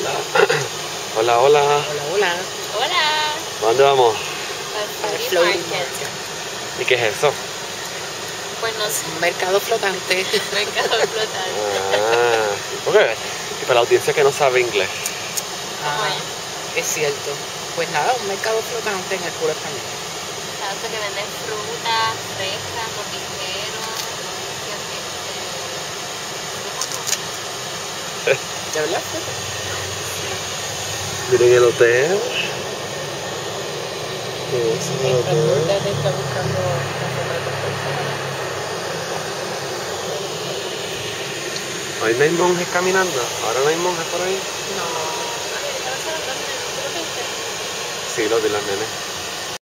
Hola, hola. Hola, hola. Hola. ¿A dónde vamos? Al Al Floating Floating Market. Market. ¿Y qué es eso? Pues no sé, Un mercado flotante. mercado flotante. Ok. Y para la audiencia que no sabe inglés. ¿Cómo es? Es cierto. Pues nada, un mercado flotante en el puro español. Exacto, que venden fruta fresca, mortijero, ¿De verdad? Miren el hotel. Ese es el El transporte hotel. está buscando transporte. Ahí no hay monjes caminando. Ahora no hay monjes por ahí. No. Ay, estaba hablando de los 20. Sí, los de las nenes.